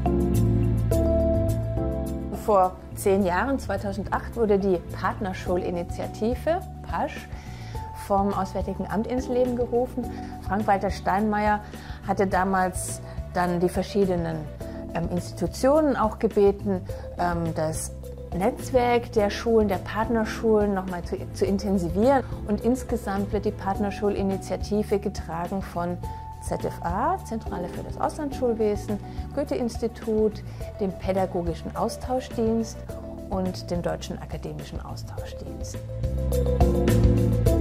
Vor 10 Jahren, 2008, wurde die Partnerschulinitiative, PASCH, vom Auswärtigen Amt ins Leben gerufen. Frank-Walter Steinmeier hatte damals dann die verschiedenen Institutionen auch gebeten, das Netzwerk der Schulen, der Partnerschulen nochmal zu intensivieren. Und insgesamt wird die Partnerschulinitiative getragen von ZFA, Zentrale für das Auslandsschulwesen, Goethe-Institut, dem Pädagogischen Austauschdienst und dem Deutschen Akademischen Austauschdienst.